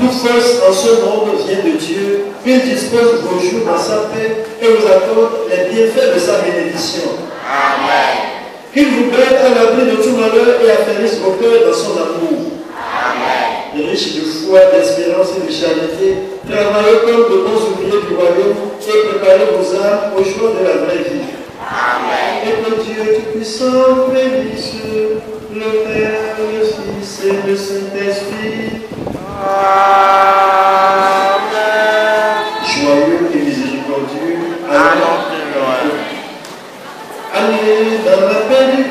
Toute force en ce monde vient de Dieu, qu'il dispose vos jours dans sa paix et vous accorde les bienfaits de sa bénédiction. Amen. Qu'il vous garde à l'abri de tout malheur et affermisse vos cœurs dans son amour. Amen. Riche de foi, d'espérance et de charité, travaillez comme de bons ouvriers du royaume et préparez vos âmes au jour de la vraie vie. Amen. Et que Dieu Tout-Puissant bénisse le Père, le Fils et le Saint-Esprit. Amen. Joyeux et miséricordieux. Allons plus loin. Allez dans la paix du